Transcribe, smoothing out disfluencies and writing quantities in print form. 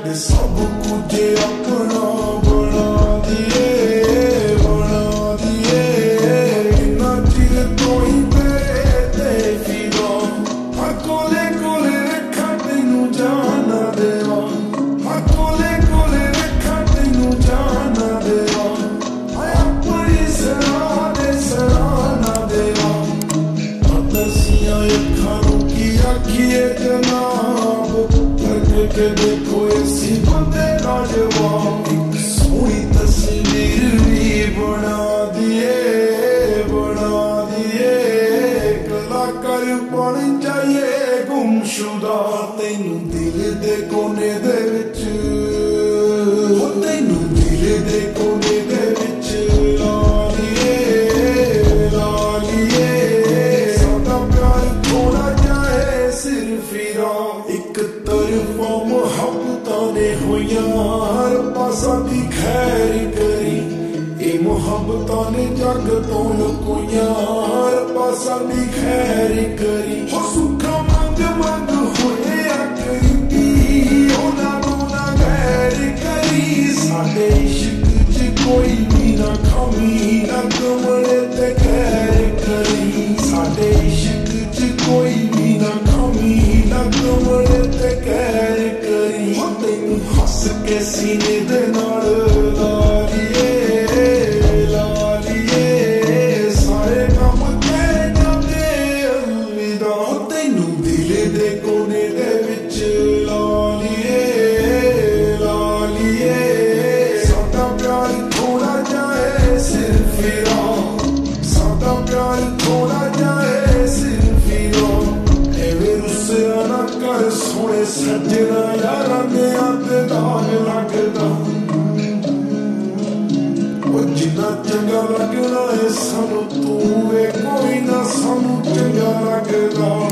छड़ सब कुछ अपना बना दिए इन्ना चिर तो ही मेरे ते फिरा कोले कोले रखा तेनू जाना देवा कोले कोले रखा तेनू जाना देवा अपनी सराहना देवा दसिया अखा की आखिए जनाब करके देखो ऐसी बंदे ना जवाब एक सोनी तस्वीर भी बना दिए कलाकार बन जाइए गुमशुदा तेनू दिल दे कोने दे विच तेनू दिल दे कोने दे विच ला लिए साडा प्यार थोड़ा जाए सिर फिरा एक तरफा मुहब्बतां ने होइयां हर पासा दी खैर करी ए मुहब्बतां ने जग तो लुकोइयां हर पासा दी खैर करी हो सुखा मंग होए करी उन्हां नूं ना गैर करी साडे इश्क च कोई भी ना खामी ना कमले ते खैर करी साडे इश्क च कोई भी ना खामी ना कमले ते खैर करी हो तैनू हस के सीने दे नाल ला लिए सारे काम कह जांदे अलविदा हो तैनू दिल दे कोने दे विच ला लिए साडा प्यार थोड़ा जाए सिर फिरा साडा प्यार थोड़ा जाए सिर फिरा एवे रुसिया ना कर सोने सजना यारां दे हत्थ दाग लगदा जिन्ना चंगा लगना है सानू तू वे कोई ना सानू चंगा लगदा।